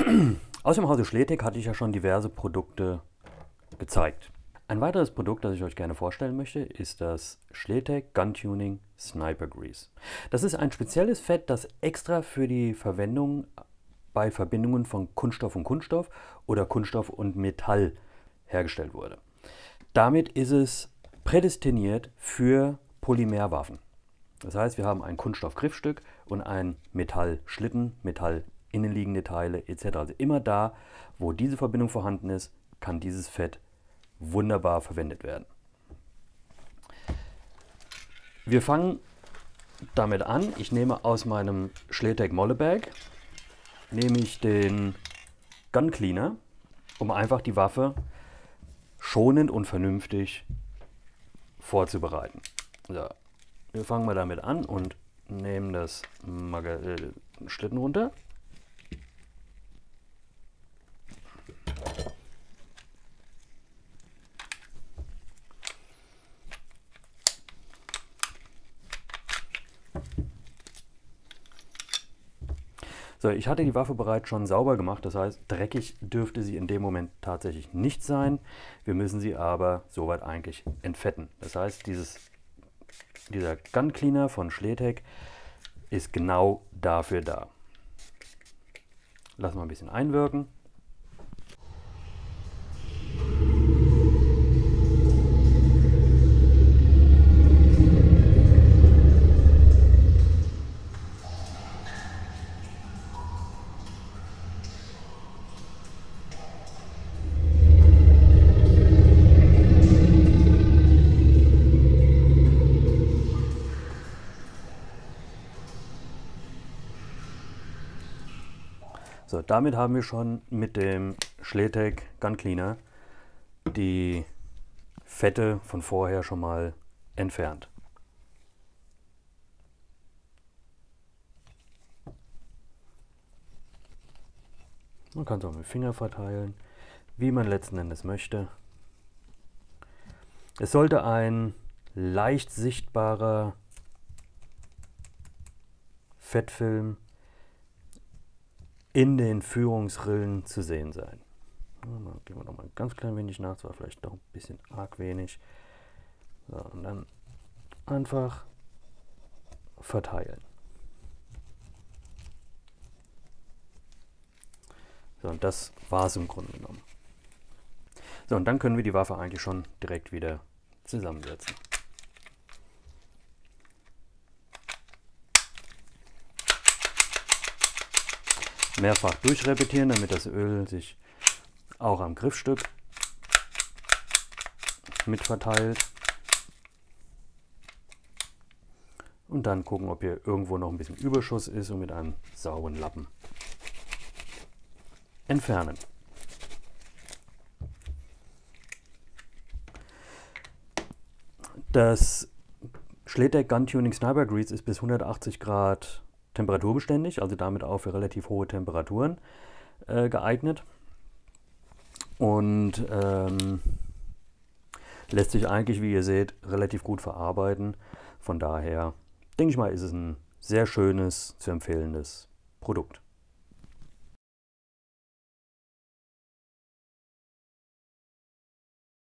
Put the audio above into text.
Aus dem Hause Schletek hatte ich ja schon diverse Produkte gezeigt. Ein weiteres Produkt, das ich euch gerne vorstellen möchte, ist das Schletek Gun Tuning Sniper Grease. Das ist ein spezielles Fett, das extra für die Verwendung bei Verbindungen von Kunststoff und Kunststoff oder Kunststoff und Metall hergestellt wurde. Damit ist es prädestiniert für Polymerwaffen. Das heißt, wir haben ein Kunststoffgriffstück und ein Metallschlitten, metallinnenliegende Teile etc. Also immer da, wo diese Verbindung vorhanden ist, kann dieses Fett wunderbar verwendet werden. Wir fangen damit an. Ich nehme aus meinem Schletek Mollebag den Gun Cleaner, um einfach die Waffe schonend und vernünftig vorzubereiten. So, wir fangen mal damit an und nehmen das Schlitten runter. So, ich hatte die Waffe bereits schon sauber gemacht, das heißt, dreckig dürfte sie in dem Moment tatsächlich nicht sein. Wir müssen sie aber soweit eigentlich entfetten. Das heißt, dieser Gun Cleaner von Schletek ist genau dafür da. Lassen wir ein bisschen einwirken. So, damit haben wir schon mit dem Schletek Gun Cleaner die Fette von vorher schon mal entfernt. Man kann es auch mit dem Finger verteilen, wie man letzten Endes möchte. Es sollte ein leicht sichtbarer Fettfilm in den Führungsrillen zu sehen sein. Gehen wir noch mal ein ganz klein wenig nach, das war vielleicht doch ein bisschen arg wenig. So, und dann einfach verteilen. So, und das war es im Grunde genommen. So, und dann können wir die Waffe eigentlich schon direkt wieder zusammensetzen. Mehrfach durchrepetieren, damit das Öl sich auch am Griffstück mit verteilt. Und dann gucken, ob hier irgendwo noch ein bisschen Überschuss ist und mit einem sauberen Lappen entfernen. Das Schletek Gun Tuning Sniper Grease ist bis 180 Grad temperaturbeständig, also damit auch für relativ hohe Temperaturen geeignet. Und lässt sich eigentlich, wie ihr seht, relativ gut verarbeiten. Von daher denke ich mal, ist es ein sehr schönes, zu empfehlendes Produkt.